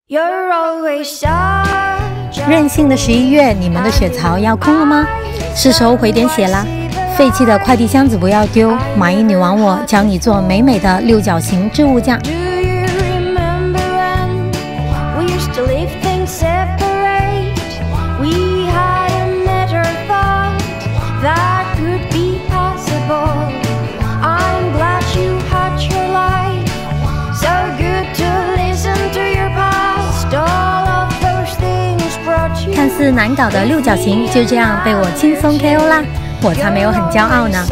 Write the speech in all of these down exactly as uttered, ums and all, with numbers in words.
任性的十一月，你们的血槽要空了吗？是时候回点血啦！废弃的快递箱子不要丢，马衣女王我教你做美美的六角形置物架。看似难搞的六角形就这样被我轻松 K O 啦，我才没有很骄傲呢。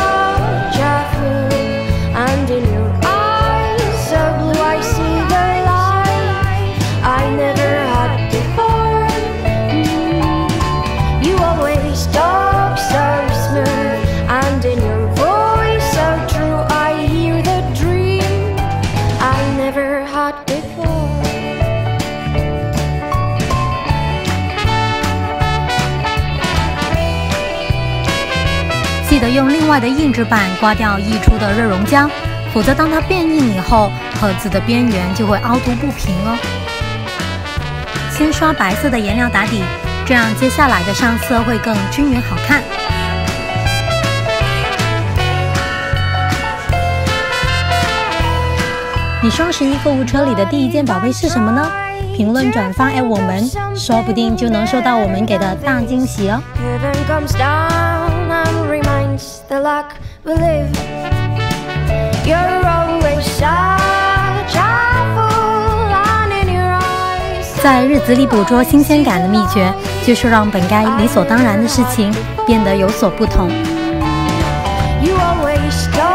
记得用另外的硬纸板刮掉溢出的热熔胶，否则当它变硬以后，盒子的边缘就会凹凸不平哦。先刷白色的颜料打底，这样接下来的上色会更均匀好看。你双十一购物车里的第一件宝贝是什么呢？评论转发给我们，说不定就能收到我们给的大惊喜哦。The luck we live. You're always such a fool, and in your eyes. 在日子里捕捉新鲜感的秘诀，就是让本该理所当然的事情变得有所不同。You always